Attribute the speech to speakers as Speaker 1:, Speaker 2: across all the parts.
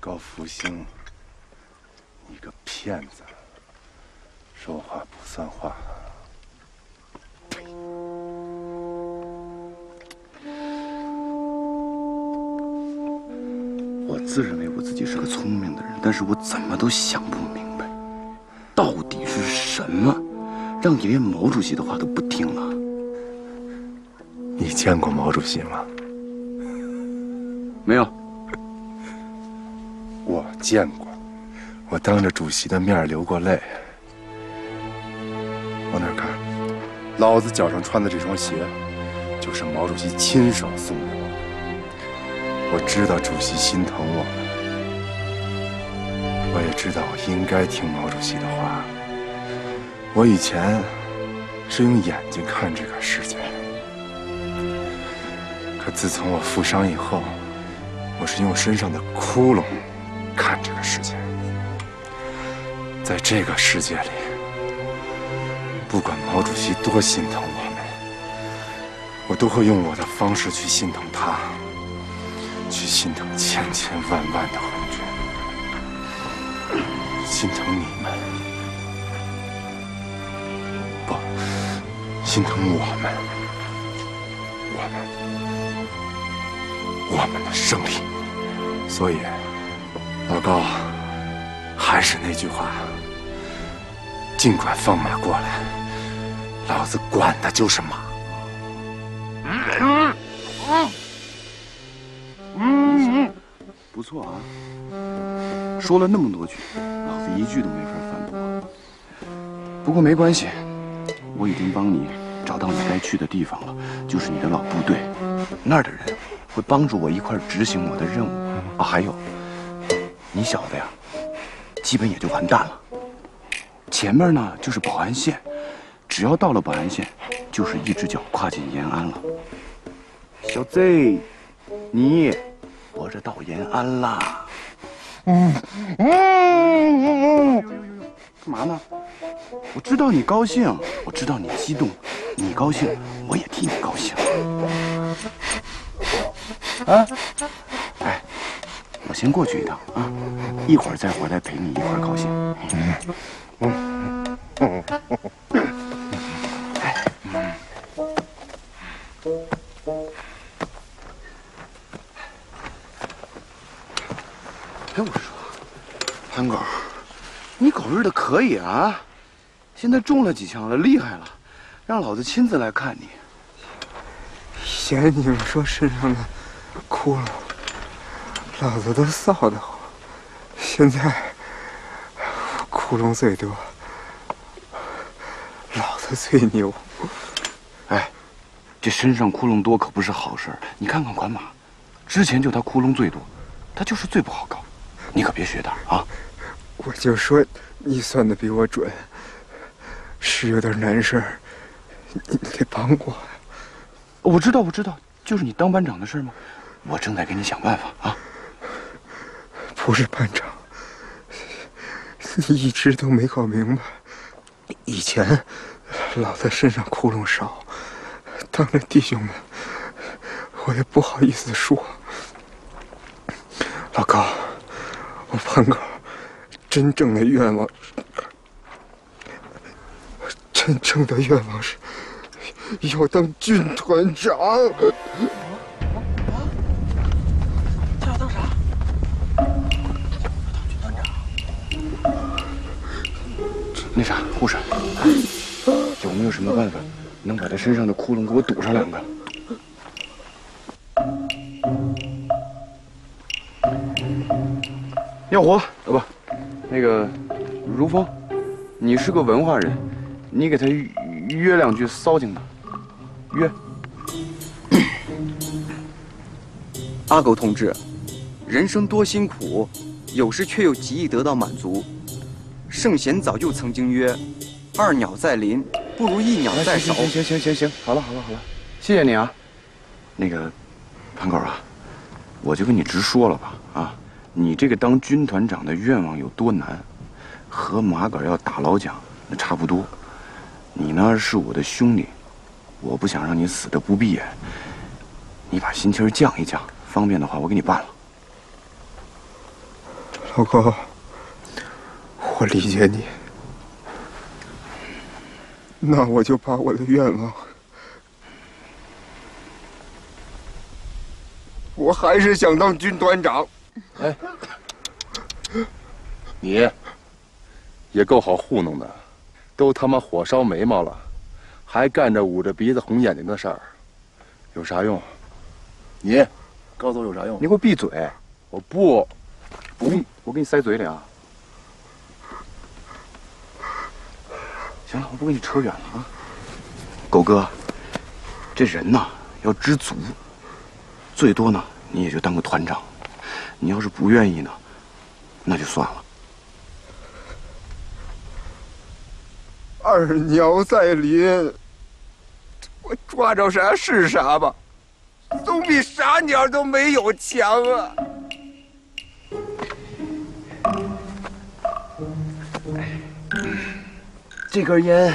Speaker 1: 高福星，你个骗子，说话不算话。
Speaker 2: 我自认为我自己是个聪明的人，但是我怎么都想不明白，到底是什么让你连毛主席的话都不听了？
Speaker 1: 你见过毛主席吗？
Speaker 2: 没有。
Speaker 1: 我见过，我当着主席的面流过泪。往哪儿看？老子脚上穿的这双鞋，就是毛主席亲手送给我的。我知道主席心疼我们，我也知道我应该听毛主席的话。我以前是用眼睛看这个世界，可自从我负伤以后，我是用身上的窟窿看这个世界。在这个世界里，不管毛主席多心疼我们，我都会用我的方式去心疼他，去心疼千千万万的红军，心疼你们，不，心疼我们的胜利。所以，老高，还是那句话，尽管放马过来，老子管的就是马。
Speaker 2: 不错啊，说了那么多句，老子一句都没法反驳。不过没关系，我已经帮你找到你该去的地方了，就是你的老部队，那儿的人会帮助我一块执行我的任务啊。还有，你小子呀，基本也就完蛋了。前面呢就是保安县，只要到了保安县，就是一只脚跨进延安了。小贼，你活着到延安啦！干嘛呢？我知道你高兴，我知道你激动，你高兴，我也替你高兴。啊，哎，我先过去一趟啊，一会儿再回来陪你一块儿高兴。哎，我说，潘狗，你狗日的可以啊！现在中了几枪了，厉害了，让老子亲自来看你。
Speaker 3: 嫌你们说身上的窟窿，老子都臊得慌。现在窟窿最多，老子最牛。
Speaker 2: 哎，这身上窟窿多可不是好事儿。你看看管马，之前就他窟窿最多，他就是最不好搞。你可别学他啊！
Speaker 3: 我就说你算的比我准，是有点难事儿，你得帮我。
Speaker 2: 我知道，就是你当班长的事吗？我正在给你想办法啊。
Speaker 3: 不是班长，你一直都没搞明白。以前老在身上窟窿少，当着弟兄们，我也不好意思说。老高，我潘哥真正的愿望是要当军团长。
Speaker 2: 他要当啥？当军团长。那啥，护士，有没有什么办法能把他身上的窟窿给我堵上2个？耀华，不，那个如风，你是个文化人，你给他约2句骚情的，约。
Speaker 4: 阿狗同志，人生多辛苦，有时却又极易得到满足。圣贤早就曾经曰：“2鸟在林，不如1鸟在手。”
Speaker 2: 行，好了，谢谢你啊。那个潘狗啊，我就跟你直说了吧啊。你这个当军团长的愿望有多难，和马杆要打老蒋那差不多。你呢是我的兄弟，我不想让你死得不闭眼。你把心气儿降一降，方便的话我给你办了。
Speaker 3: 老高，我理解你。那我就把我的愿望，我还是想当军团长。
Speaker 1: 哎，你也够好糊弄的，都他妈火烧眉毛了，还干着捂着鼻子红眼睛的事儿，有啥用？你告诉我有啥用？
Speaker 2: 你给我闭嘴！
Speaker 1: 我不，
Speaker 2: 我给你塞嘴里啊！行了，我不跟你扯远了啊。狗哥，这人呐要知足，最多呢你也就当个团长。你要是不愿意呢，那就算了。
Speaker 3: 二鸟在林，我抓着啥是啥吧，总比啥鸟都没有强啊！
Speaker 2: 这根烟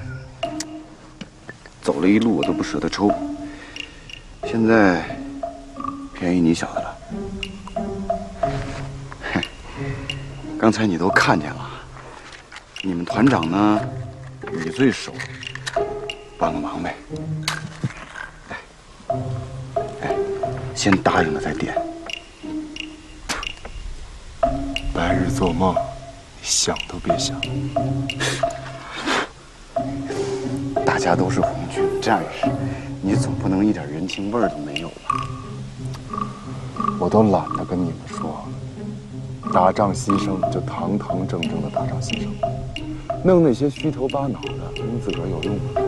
Speaker 2: 走了一路，我都不舍得抽。现在便宜你小子了。刚才你都看见了，你们团长呢，你最熟，帮个忙呗。哎，先答应了再点。
Speaker 1: 白日做梦，你想都别想。
Speaker 2: 大家都是红军战士，你总不能一点人情味儿都没有吧？
Speaker 1: 我都懒得跟你们说，打仗牺牲就堂堂正正的打仗牺牲，弄那些虚头巴脑的，跟自个儿有用吗？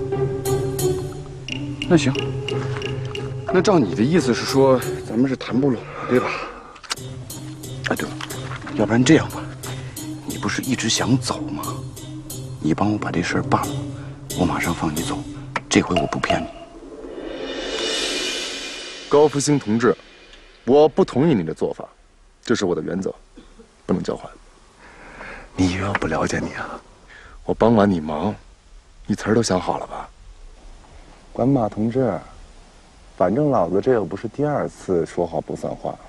Speaker 2: 那行，那照你的意思是说，咱们是谈不拢了，对吧？哎，对了，要不然这样吧，你不是一直想走吗？你帮我把这事儿办了，我马上放你走。这回我不骗你。
Speaker 1: 高福兴同志，我不同意你的做法，这是我的原则，不能交换。
Speaker 2: 你以为我不了解你啊？
Speaker 1: 我帮完你忙，你词儿都想好了吧？管马同志，反正老子这又不是第二次说话不算话。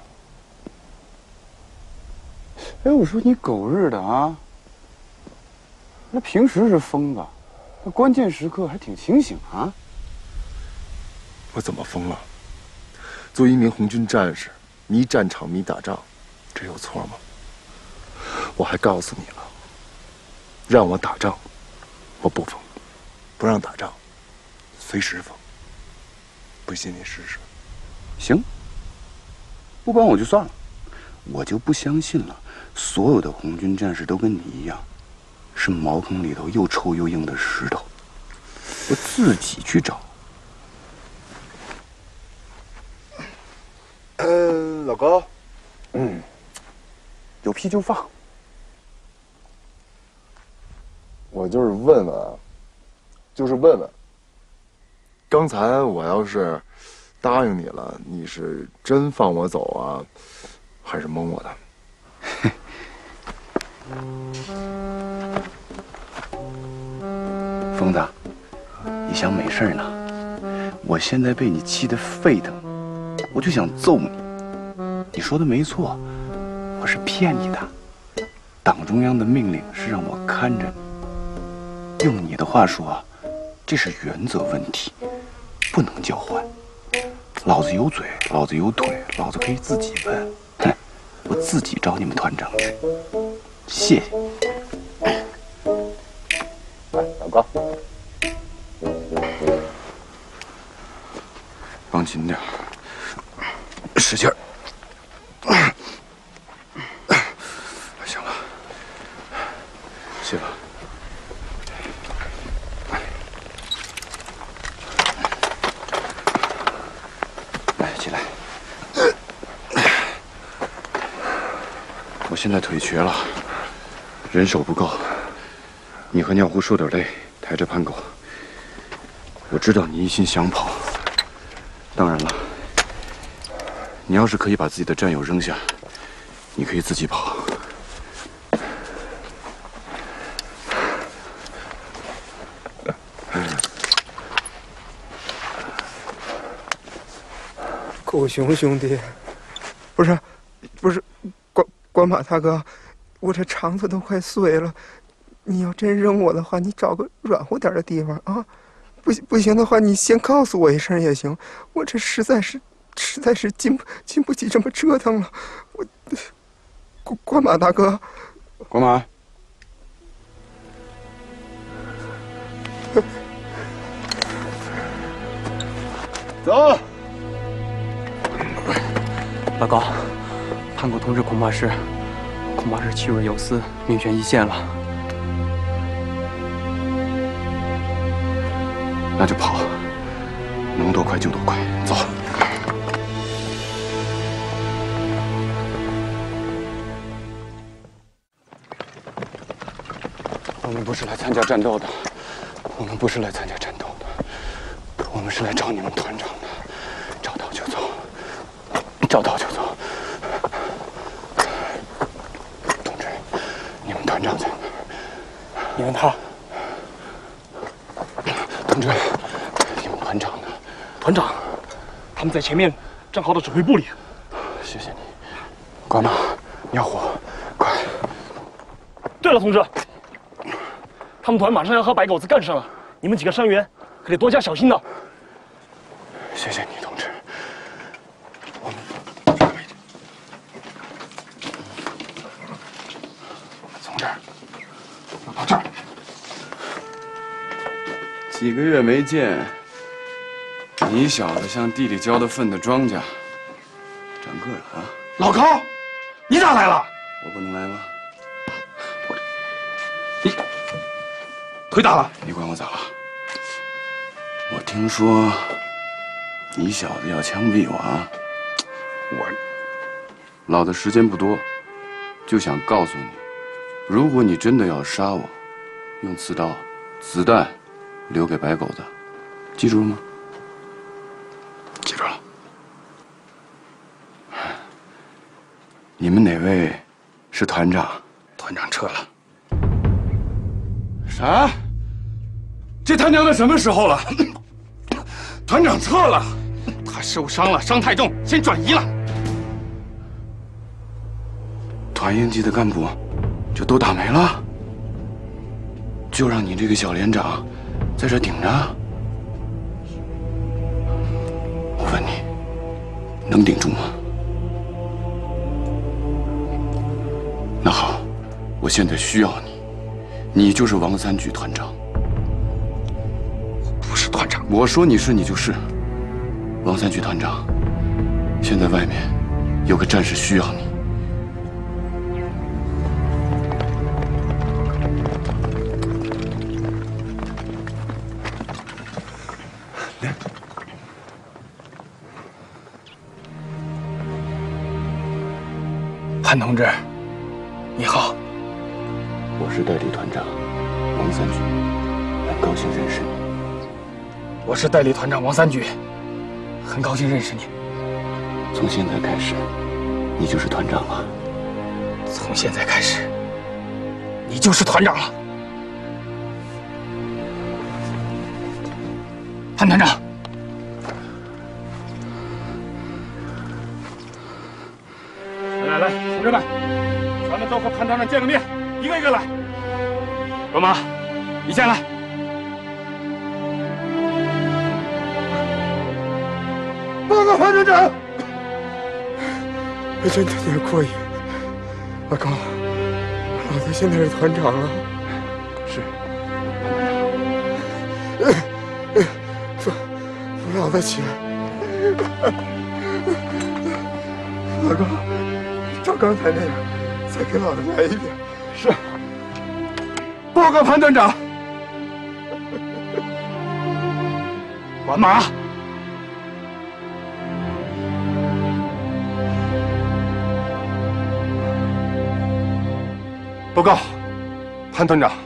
Speaker 2: 哎，我说你狗日的啊！那平时是疯子，那关键时刻还挺清醒啊。
Speaker 1: 我怎么疯了？作为一名红军战士，迷战场、迷打仗，这有错吗？我还告诉你了，让我打仗，我不疯；不让打仗，随时疯。不信你试试。
Speaker 2: 行，不帮我就算了，我就不相信了，所有的红军战士都跟你一样，是茅坑里头又臭又硬的石头，我自己去找。
Speaker 3: 老高，
Speaker 2: 有屁就放。
Speaker 1: 我就是问问啊，就是问问。刚才我要是答应你了，你是真放我走啊，还是蒙我的？
Speaker 2: 疯子，你想没事呢？我现在被你气得沸腾，我就想揍你。你说的没错，我是骗你的。党中央的命令是让我看着你，用你的话说，这是原则问题，不能交换。老子有嘴，老子有腿，老子可以自己问。哼，我自己找你们团长去。谢谢。
Speaker 1: 来，老高，
Speaker 2: 放轻点，使劲儿。行了，歇吧。来，起来。我现在腿瘸了，人手不够。你和尿壶受点累，抬着盘狗。我知道你一心想跑，当然了，你要是可以把自己的战友扔下，你可以自己跑。
Speaker 3: 狗熊兄弟，不是， 管马大哥，我这肠子都快碎了，你要真扔我的话，你找个软乎点的地方啊！不行的话，你先告诉我一声也行。我这实在是经不起这么折腾了。我，管马大哥，
Speaker 2: 管马，走。
Speaker 4: 老高，潘国同志恐怕是气若游丝，命悬一线了。
Speaker 2: 那就跑，能多快就多快，走。我们不是来参加战斗的，我们不是来参加战斗的，我们是来找你们团长的，找到就走，找到就走。同志，你们团长在哪儿？
Speaker 5: 你问他。
Speaker 2: 同志，你们团长呢？
Speaker 5: 团长，他们在前面战壕的指挥部里。
Speaker 2: 谢谢你，管马，鸟虎，快！
Speaker 5: 对了，同志，他们团马上要和白狗子干上了，你们几个伤员可得多加小心呢。
Speaker 2: 谢谢你，同志。我们从这儿走到这儿。几个月没见，你小子向地里交的粪的庄稼长个了啊！
Speaker 5: 老高，你咋来了？
Speaker 2: 我不能来吗？
Speaker 5: 你腿打了？
Speaker 2: 你管我咋了？我听说你小子要枪毙我啊！老子时间不多，就想告诉你，如果你真的要杀我，用刺刀、子弹留给白狗子，记住了吗？记住了。你们哪位是团长？团长撤了。啥？这他娘的什么时候了？团长撤了，他受伤了，伤太重，先转移了。团营级的干部就都打没了，就让你这个小连长在这顶着。我问你，能顶住吗？那好，我现在需要你，你就是王三局团长。
Speaker 3: 不是团长。
Speaker 2: 我说你是你就是。王三局团长，现在外面有个战士需要你。
Speaker 5: 潘同志，你好。
Speaker 2: 我是代理团长王三局，很高兴认识你。
Speaker 5: 我是代理团长王三局，很高兴认识你。
Speaker 2: 从现在开始，你就是团长了。
Speaker 5: 从现在开始，你就是团长了。潘团长，来，同志们，咱们都和潘团长见个面，一个一个来。罗马，你先来。
Speaker 3: 报告潘团长，真他娘过瘾！老高，老子现在是团长了。
Speaker 2: 是。
Speaker 3: 扶老子起来！老高，照刚才那样，再给老子来一遍。
Speaker 2: 是。报告潘团长。
Speaker 5: 管马。
Speaker 1: 报告，潘团长。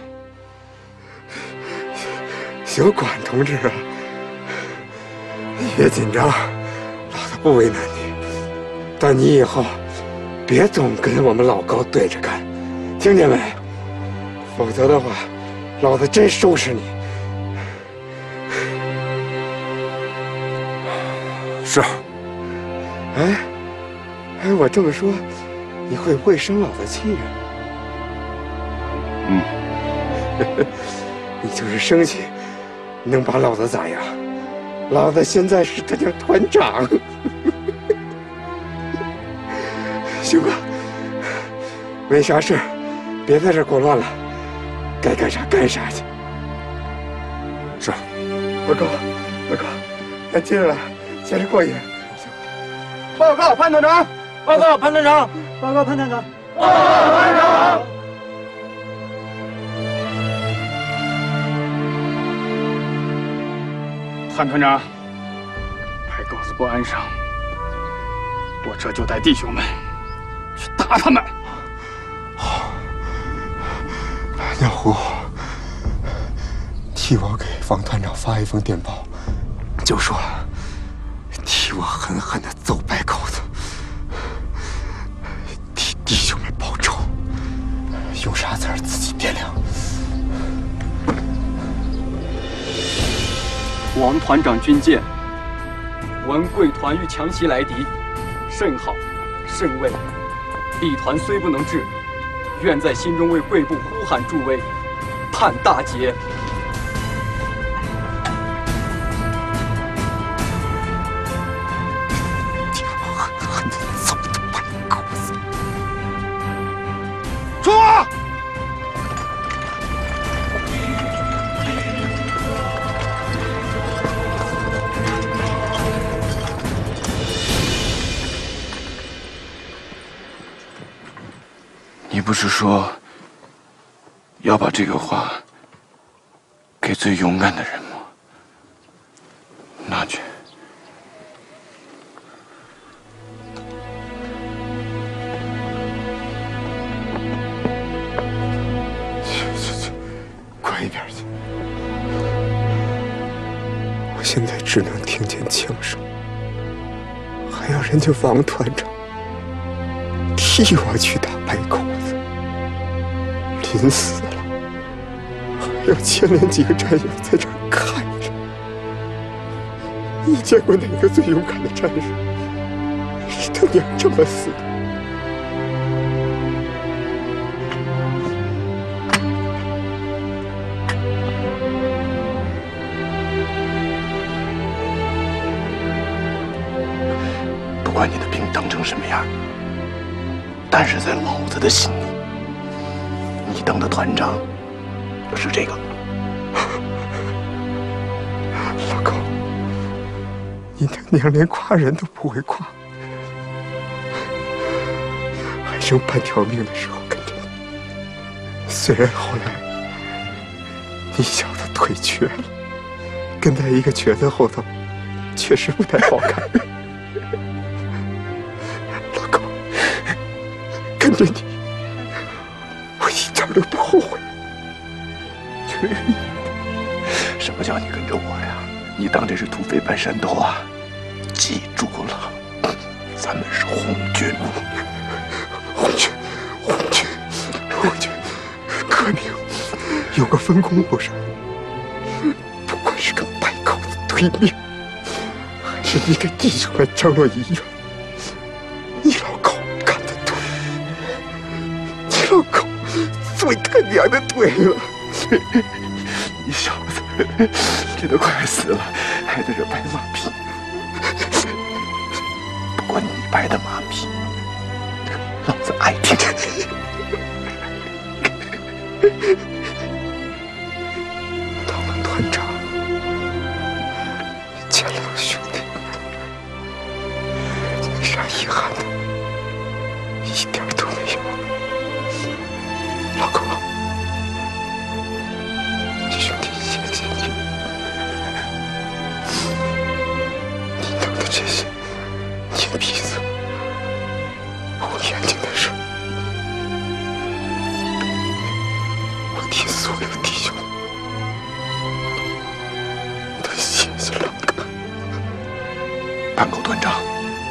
Speaker 3: 行，管同志啊，你别紧张，老子不为难你，但你以后别总跟我们老高对着干，听见没？否则的话，老子真收拾你。
Speaker 1: 是。
Speaker 3: 哎，我这么说， 你会不会生老子气呀？你就是生气，能把老子咋样？老子现在是他娘团长。行吧，没啥事，别在这儿裹乱了，该干啥干啥去。
Speaker 1: 是。
Speaker 3: 报告，咱接着来，接着过夜。报告潘团长，
Speaker 6: 报告潘团长，报告潘团长，报告潘团长。
Speaker 5: 潘团长，派狗子不安生，我这就带弟兄们去打他们。
Speaker 3: 好，鸟湖，替我给王团长发一封电报，就说替我狠狠地揍白狗子，替弟兄们报仇，用啥词儿自己掂量。
Speaker 4: 王团长军舰，闻贵团欲强袭来敌，甚好，甚慰。李团虽不能至，愿在心中为贵部呼喊助威，盼大捷。
Speaker 3: 替我狠狠地揍他白狗子！
Speaker 5: 出发！
Speaker 2: 你不是说要把这个话给最勇敢的人吗？拿去。
Speaker 3: 去，快一边去！我现在只能听见枪声，还要人家王团长替我去打白狗子，临死了还要牵连几个战友在这儿看着。你见过哪个最勇敢的战士是他娘这么死的？
Speaker 2: 不管你的兵当成什么样，但是在老子的心里，你当的团长是这个。
Speaker 3: 老狗，你他娘连夸人都不会夸，还剩半条命的时候跟着你。虽然后来你小子腿瘸了，跟在一个瘸子后头，确实不太好看。老狗，跟着你，我一点都不后悔。
Speaker 2: 什么叫你跟着我呀？你当这是土匪搬山斗啊？记住了，咱们是红军。
Speaker 3: 红军，革命有个分工不是？不管是跟白狗子对命，还是你给弟兄们张罗遗愿，你老狗干得对，你老狗最他娘的对了。
Speaker 2: 你小子，这都快死了，还在这拍马屁。不管你拍的马屁，老子爱听。
Speaker 3: 当了团长，见了兄弟，没啥遗憾的，一点都没有。老狗，兄弟，谢谢你，你弄的这些捏鼻子、捂眼睛的事，我替所有弟兄都谢谢老哥。
Speaker 2: 潘狗团长，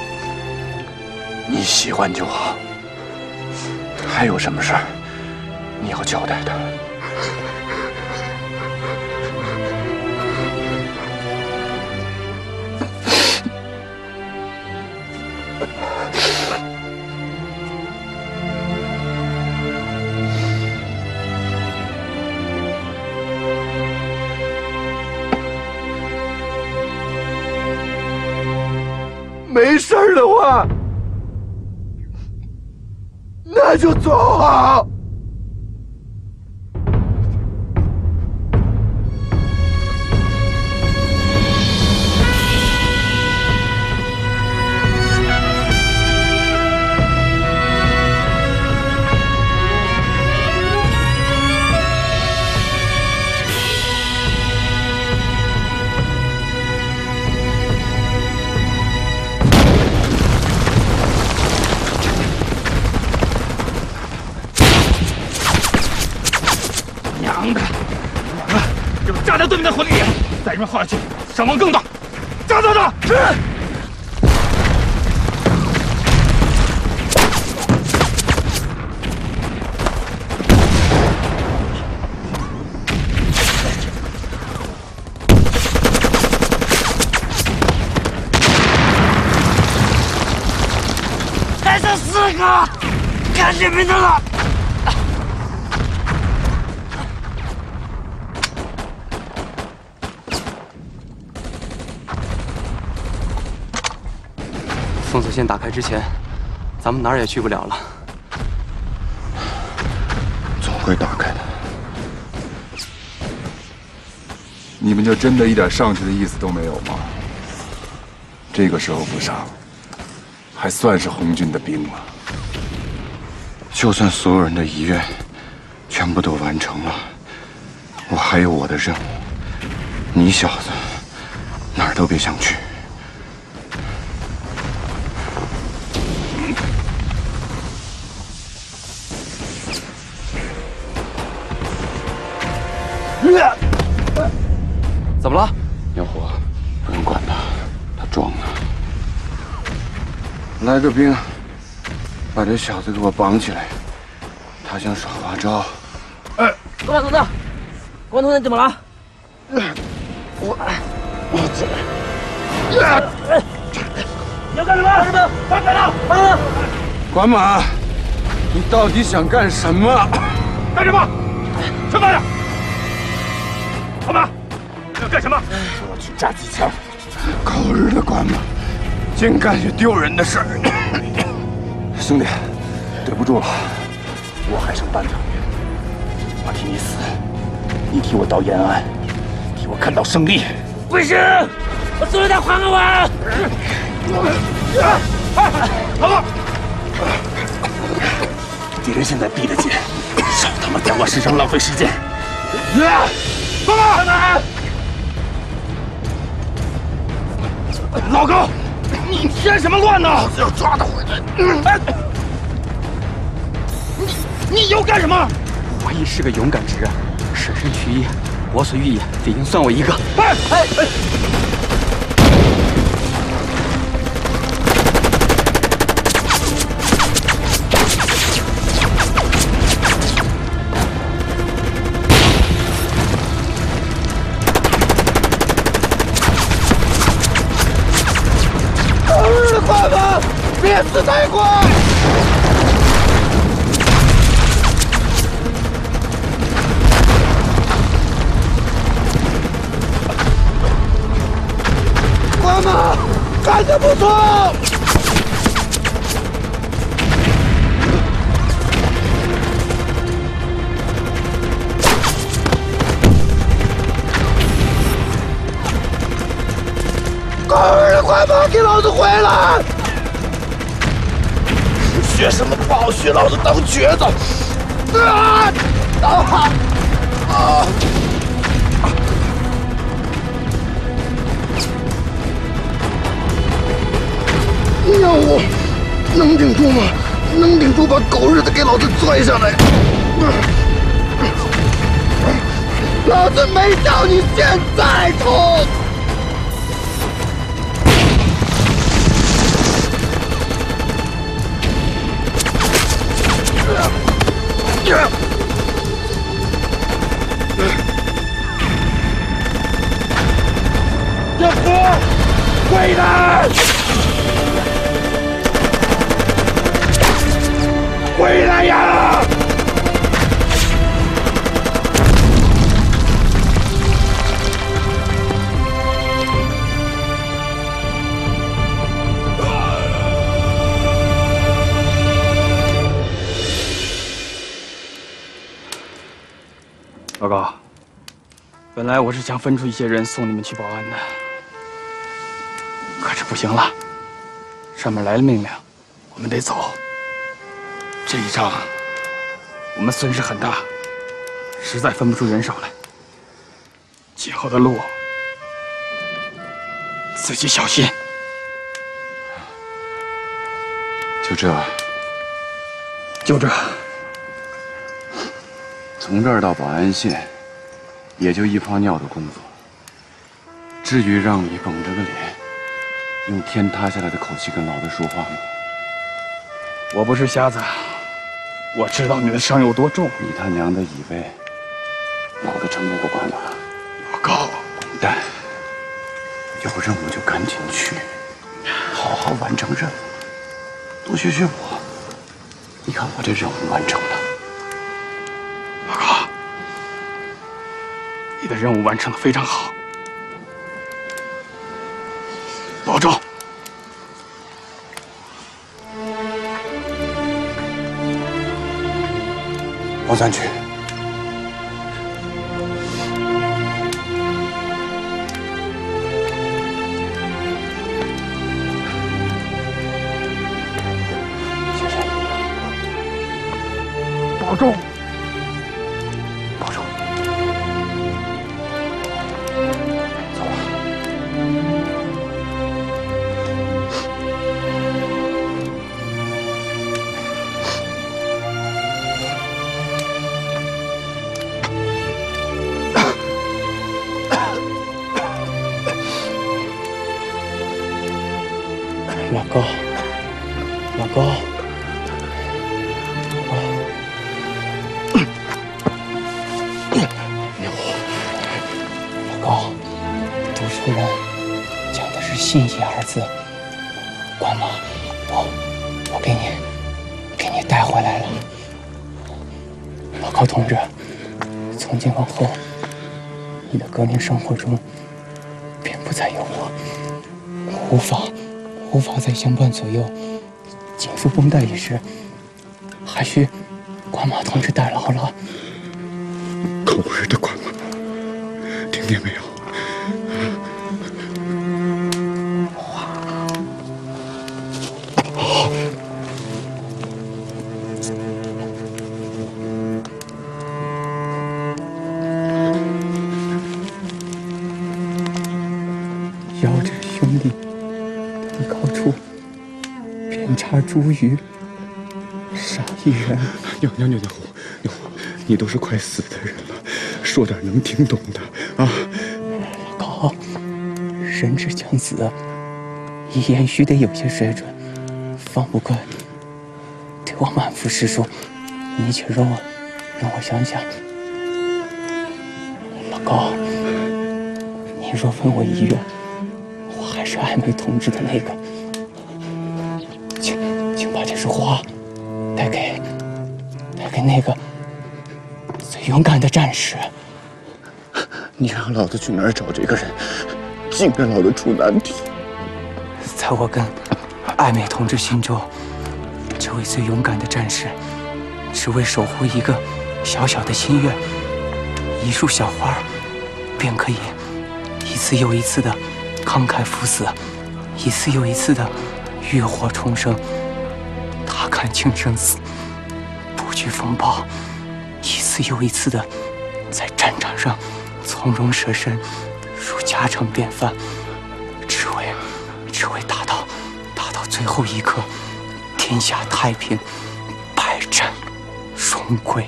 Speaker 2: 你喜欢就好。还有什么事儿你要交代的？ 儿的话，那就走好。
Speaker 5: 炸掉对面的火力点，再这么耗下去，伤亡更大。炸！是。
Speaker 6: 还剩4个，赶紧别了。
Speaker 4: 封锁线打开之前，咱们哪儿也去不了了。
Speaker 2: 总会打开的。
Speaker 1: 你们就真的一点上去的意思都没有吗？这个时候不上，还算是红军的兵吗？
Speaker 2: 就算所有人的遗愿全部都完成了，我还有我的任务。你小子哪儿都别想去。
Speaker 4: 怎么了？
Speaker 2: 小伙，不用管他，他装的。来个兵，把这小子给我绑起来，他想耍花招。
Speaker 6: 公安同志，公安同志怎么了？你要干什么？快跑！
Speaker 2: 管马，你到底想干什么？
Speaker 5: 干什么？吃饭呀！老马，要干什么？我要去炸机枪。
Speaker 2: 狗日的管马，竟干些丢人的事儿！
Speaker 1: 兄弟，对不住了。
Speaker 5: 我还剩半条命，我替你死，你替我到延安，替我看到胜利。
Speaker 6: 不行，我手里再还给我！
Speaker 5: 老子，敌人现在逼得紧，少他妈在我身上浪费时间。报告！老高，你添什么乱呢？老子要抓他回来。哎，你要干什么？
Speaker 4: 我亦是个勇敢之人，舍身取义，我所欲也，理应算我一个。
Speaker 5: 哎！
Speaker 2: 快跑！别死太快！管马，干得不错！狗日的，快跑！给老子回来！学什么暴雪，老子当瘸子！让我能顶住吗？能顶住把狗日的给老子拽上来！老子没到你现在痛！小伙，回来！回来呀！
Speaker 7: 老高，本来我是想分出一些人送你们去保安的，可是不行了，上面来了命令，我们得走。这一仗我们损失很大，实在分不出人手来。今后的路自己小心。
Speaker 2: 就这。
Speaker 7: 就这，
Speaker 2: 从这儿到保安县，也就一泡尿的功夫。至于让你绷着个脸，用天塌下来的口气跟老子说话吗？
Speaker 7: 我不是瞎子，我知道你的伤有多重。
Speaker 2: 你他娘的以为老子承诺不管了？
Speaker 7: 老高，
Speaker 2: 滚蛋！有任务就赶紧去，好好完成任务，多学学我。 你看我这任务完成了，
Speaker 7: 老高，你的任务完成的非常好，保重。
Speaker 2: 往前去。
Speaker 7: 保重，
Speaker 2: 保重。走吧。
Speaker 6: 老高，老高。 读书人讲的是信义二字。关妈，我给你带回来了。老高同志，从今往后，你的革命生活中便不再有我，无法再相伴左右。紧束绷带一事，还需关妈同志代劳了。
Speaker 3: 狗日的关妈，听见没有？
Speaker 6: 遥指兄弟抵靠处，遍插茱萸，杀一人。
Speaker 3: 娘虎，你都是快死的人了，说点能听懂的啊！
Speaker 6: 老高，人之将死，言须得有些水准，方不怪对我满腹诗书。你且让我想想。老高，你若问我遗愿，我还是爱美同志的那个，请把这束花带给那个最勇敢的战士。
Speaker 3: 你让老子去哪儿找这个人，竟让老子出难题。
Speaker 6: 在我跟爱美同志心中，这位最勇敢的战士，只为守护一个小小的心愿，一束小花，便可以一次又一次的慷慨赴死，一次又一次的浴火重生。他看清生死，不惧风暴，一次又一次的在战场上从容舍身，如家常便饭，只为打到最后一刻，天下太平，百战荣归。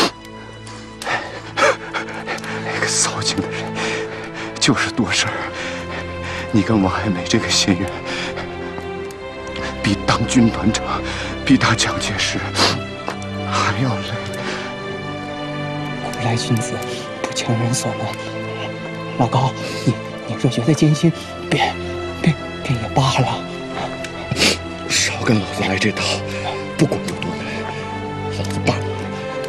Speaker 3: 那个骚劲的人就是多事儿。你跟王爱美这个心愿，比当军团长，比打蒋介石还要累。
Speaker 6: 古来君子不强人所难。老高，你若觉得艰辛，便也罢了。
Speaker 3: 少跟老子来这套，不管有多难，老子办了。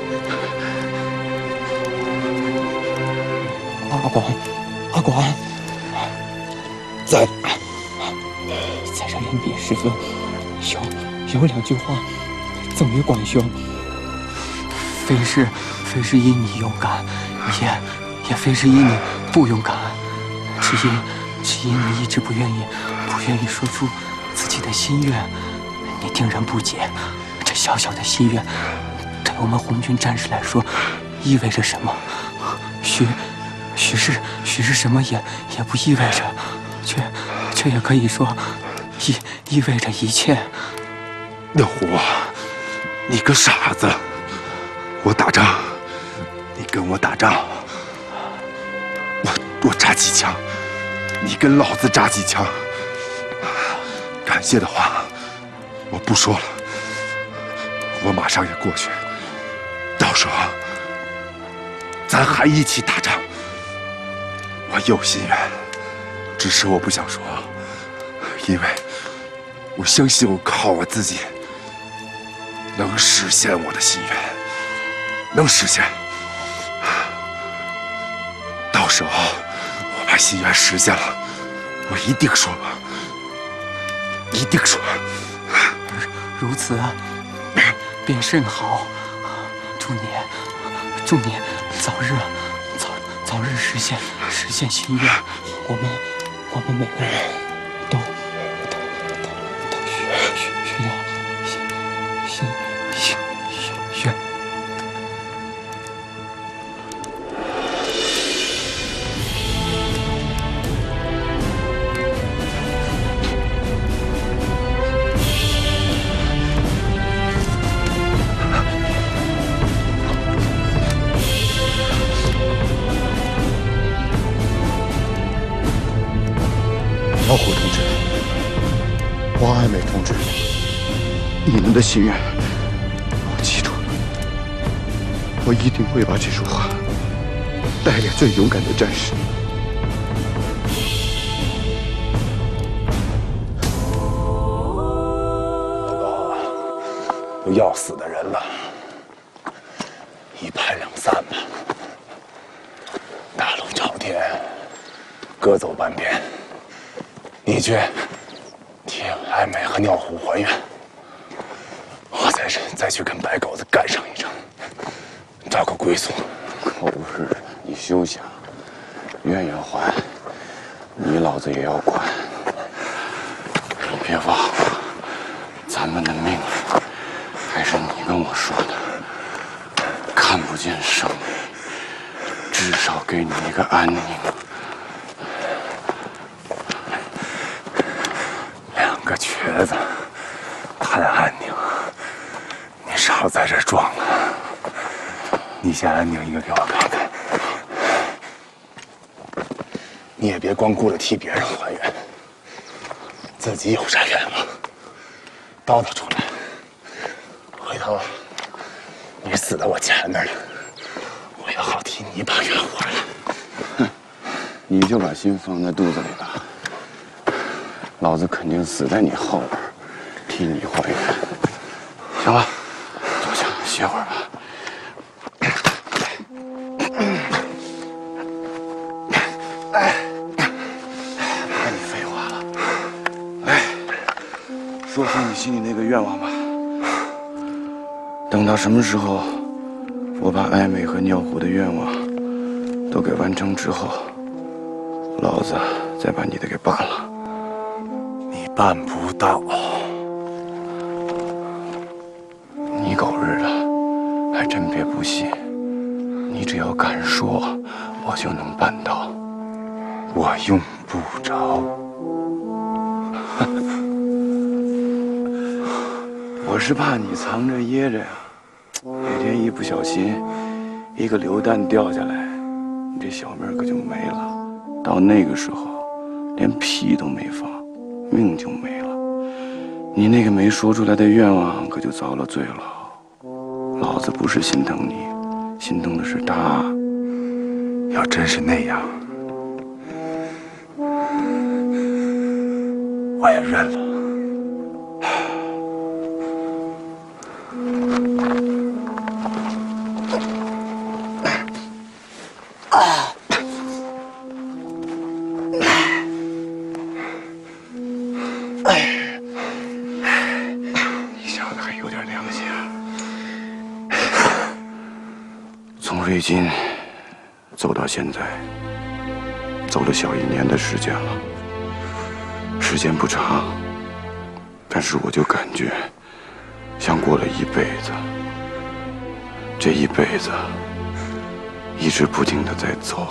Speaker 6: 阿管，
Speaker 3: 在
Speaker 6: 这临别时分，有两句话赠与管兄。非非是因你勇敢，也非是因你不勇敢，只因你一直不愿意说出自己的心愿。你定然不解，这小小的心愿，对我们红军战士来说，意味着什么？许是什么也不意味着，却也可以说意味着一切。
Speaker 3: 尿壶，你个傻子！我打仗，你跟我打仗，我扎几枪，你跟老子扎几枪。感谢的话，我不说了，我马上也过去，到时候咱还一起打仗。我有心愿，只是我不想说，因为我相信我靠我自己能实现我的心愿，能实现。到时候我把心愿实现了，我一定说，一定说。
Speaker 6: 如此便甚好，祝你早日实现心愿。我们每个人都需要心愿。
Speaker 3: 老虎同志，王爱美同志，你们的心愿我记住了，我一定会把这束花带给最勇敢的战士。都要死的人了，一拍两散吧。大路朝天，各走半边。你去替爱美和尿壶还愿，我再去跟白狗子干上一仗，找个归宿。
Speaker 2: 口是，你休想，愿要还，你老子也要管。你别忘了，咱们的命还是你跟我说的，看不见胜利，至少给你一个安宁。
Speaker 3: 个瘸子谈安宁，你少在这装了。你先安宁一个给我看看。你也别光顾着替别人还愿，自己有啥愿望叨叨出来。回头你死在我前面了，我也好替你把愿还了。
Speaker 2: 哼，你就把心放在肚子里吧。老子肯定死在你后边，替你还愿。行了，坐下歇会儿吧。不跟你废话了，来，说出你心里那个愿望吧。等到什么时候，我把爱美和尿壶的愿望都给完成之后，老子再把你的给办了。
Speaker 3: 办不到，
Speaker 2: 你狗日的，还真别不信。你只要敢说，我就能办到。
Speaker 3: 我用不着。
Speaker 2: 我是怕你藏着掖着呀，哪天一不小心，一个榴弹掉下来，你这小命可就没了。到那个时候，连屁都没放。命就没了，你那个没说出来的愿望可就遭了罪了。老子不是心疼你，心疼的是他。
Speaker 3: 要真是那样，我也认了。
Speaker 2: 从瑞金走到现在，走了小1年的时间了。时间不长，但是我就感觉像过了一辈子。这一辈子一直不停地在走。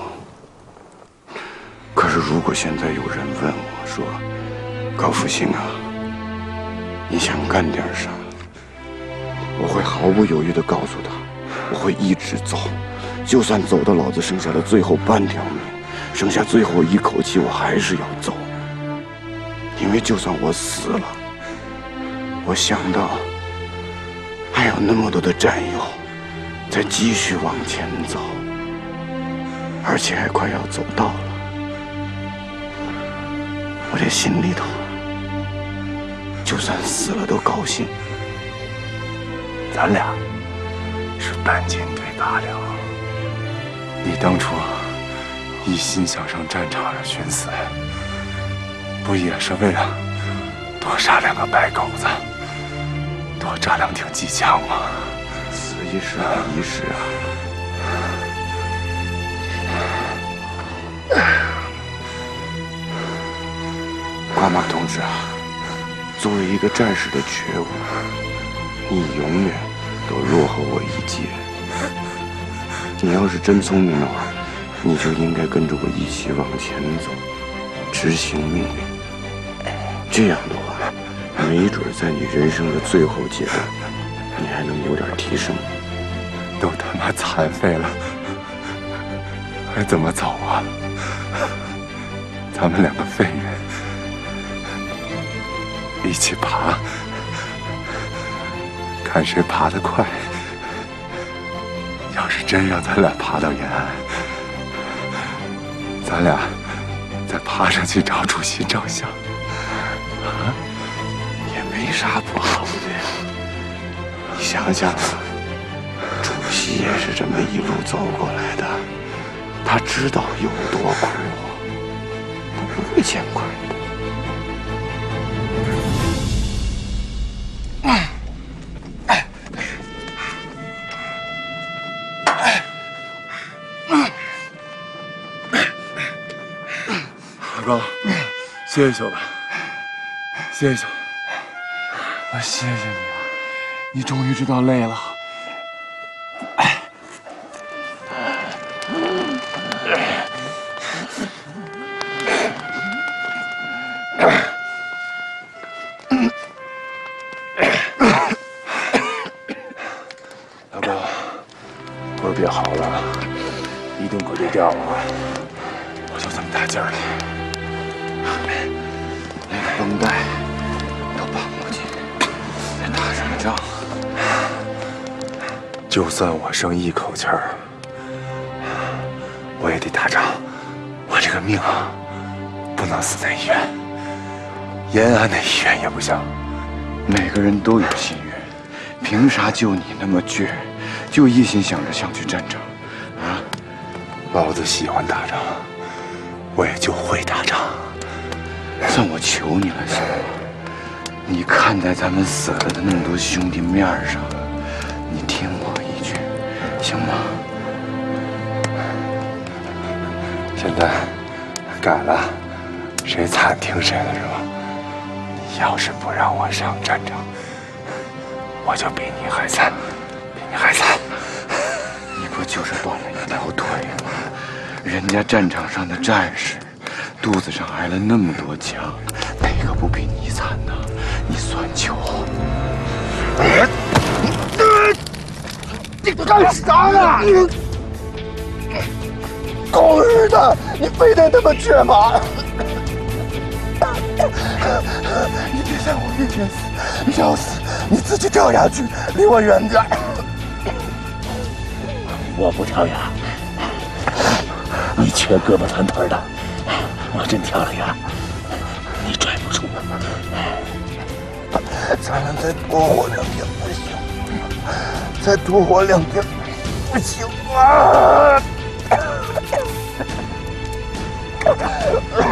Speaker 2: 可是如果现在有人问我说：“高复兴啊，你想干点啥？”我会毫不犹豫地告诉他，我会一直走，就算走到老子剩下的最后半条命，剩下最后一口气，我还是要走。因为就算我死了，我想到还有那么多的战友在继续往前走，而且还快要走到了，我这心里头就算死了都高兴。
Speaker 1: 咱俩是半斤对8两。你当初一心想上战场上寻死，不也是为了多杀2个白狗子，多炸2挺机枪吗？
Speaker 2: 此一时彼一时啊。瓜马同志啊，作为一个战士的觉悟，你永远都落后我一截。你要是真聪明的话，你就应该跟着我一起往前走，执行命令。这样的话，没准在你人生的最后阶段，你还能有点提升。
Speaker 1: 都他妈残废了，还怎么走啊？咱们2个废人一起爬，看谁爬得快。要是真让咱俩爬到延安，咱俩再爬上去找主席照相，
Speaker 2: 也没啥不好的呀。你想想啊，主席也是这么一路走过来的，他知道有多苦，他不会见亏的。
Speaker 1: 老高，歇一宿吧，歇一宿。
Speaker 7: 我谢谢你啊，你终于知道累了。
Speaker 1: 老高，会儿别好了，一顿可别掉啊！我就这么大劲儿了。
Speaker 2: 那个绷带要绑过去，再打什么仗？
Speaker 1: 就算我剩一口气儿，我也得打仗。我这个命啊，不能死在医院。延安的医院也不行。
Speaker 2: 每个人都有心愿，凭啥就你那么倔，就一心想着想去战场？啊！
Speaker 1: 老子喜欢打仗，我也就会打仗。
Speaker 2: 算我求你了，行吗？你看在咱们死了的那么多兄弟面上，你听我一句，行吗？
Speaker 1: 现在改了，谁惨听谁的是吧？你要是不让我上战场，我就比你还惨，比你还惨。
Speaker 2: 你不就是断了一条腿吗？人家战场上的战士，肚子上挨了那么多枪，哪个不比你惨呢？你算球？你干啥呀？狗日的！你非得那么倔吗？你别在我面前死！你要死，你自己跳下去，离我远点。
Speaker 8: 我不跳远，你缺胳膊断腿的，我真跳了远，你拽不住。
Speaker 2: 咱俩再多活2天不行吗？再多活2天不行吗？